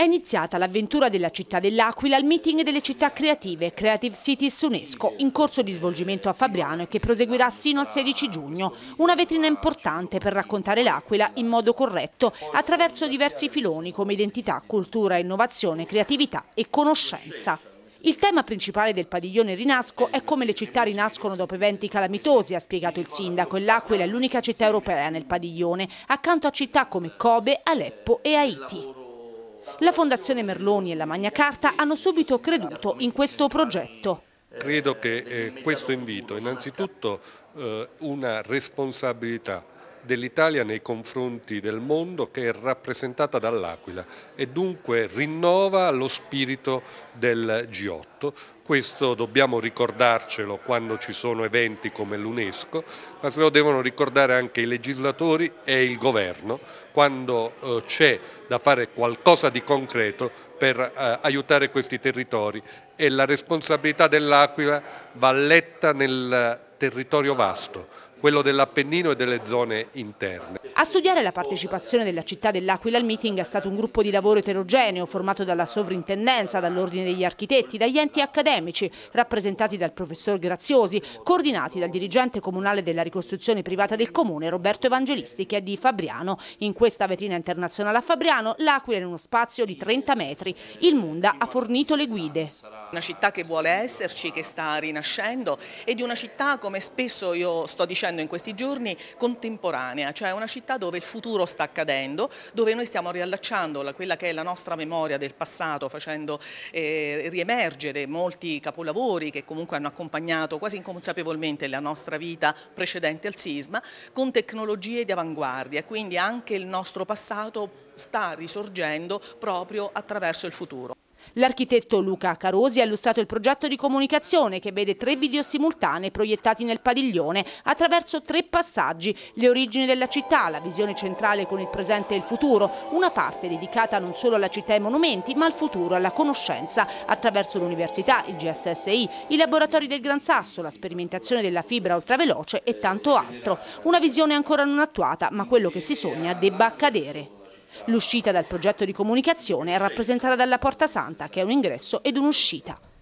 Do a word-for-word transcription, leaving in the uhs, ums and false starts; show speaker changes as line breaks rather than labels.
iniziata l'avventura della città dell'Aquila al meeting delle città creative Creative Cities UNESCO, in corso di svolgimento a Fabriano e che proseguirà sino al sedici giugno. Una vetrina importante per raccontare l'Aquila in modo corretto attraverso diversi filoni come identità, cultura, innovazione, creatività e conoscenza. Il tema principale del padiglione Rinasco è come le città rinascono dopo eventi calamitosi, ha spiegato il sindaco, e l'Aquila è l'unica città europea nel padiglione, accanto a città come Kobe, Aleppo e Haiti. La Fondazione Merloni e la Magna Carta hanno subito creduto in questo progetto.
Credo che eh, questo invito innanzitutto eh, una responsabilità dell'Italia nei confronti del mondo che è rappresentata dall'Aquila e dunque rinnova lo spirito del G otto. Questo dobbiamo ricordarcelo quando ci sono eventi come l'UNESCO, ma se lo devono ricordare anche i legislatori e il governo quando eh, c'è da fare qualcosa di concreto per eh, aiutare questi territori, e la responsabilità dell'Aquila va letta nel territorio vasto, quello dell'Appennino e delle zone interne.
A studiare la partecipazione della città dell'Aquila al meeting è stato un gruppo di lavoro eterogeneo formato dalla sovrintendenza, dall'ordine degli architetti, dagli enti accademici, rappresentati dal professor Graziosi, coordinati dal dirigente comunale della ricostruzione privata del comune Roberto Evangelisti, che è di Fabriano. In questa vetrina internazionale a Fabriano, l'Aquila è in uno spazio di trenta metri. Il Munda ha fornito le guide.
Una città che vuole esserci, che sta rinascendo, e di una città, come spesso io sto dicendo in questi giorni, contemporanea, cioè una città dove il futuro sta accadendo, dove noi stiamo riallacciando la, quella che è la nostra memoria del passato, facendo eh, riemergere molti capolavori che comunque hanno accompagnato quasi inconsapevolmente la nostra vita precedente al sisma, con tecnologie di avanguardia, quindi anche il nostro passato sta risorgendo proprio attraverso il futuro.
L'architetto Luca Carosi ha illustrato il progetto di comunicazione che vede tre video simultanei proiettati nel padiglione attraverso tre passaggi: le origini della città, la visione centrale con il presente e il futuro, una parte dedicata non solo alla città e ai monumenti ma al futuro, alla conoscenza, attraverso l'università, il G S S I, i laboratori del Gran Sasso, la sperimentazione della fibra ultraveloce e tanto altro. Una visione ancora non attuata, ma quello che si sogna debba accadere. L'uscita dal progetto di comunicazione è rappresentata dalla Porta Santa, che è un ingresso ed un'uscita.